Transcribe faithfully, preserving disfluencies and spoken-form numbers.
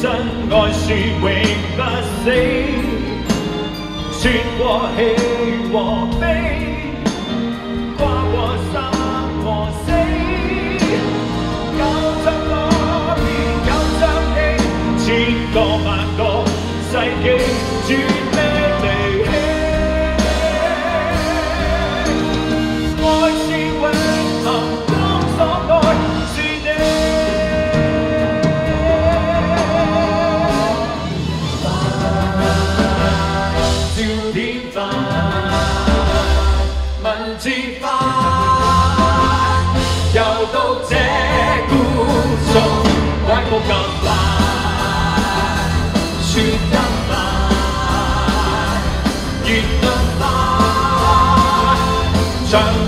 真愛是永不死，說過喜和悲，跨過生和死，有着我便有着你，千個萬個世紀絕未離棄，愛是永恆當所愛是你。 文字化，又到這故中，拐角咁快，說得快，熱得快，像。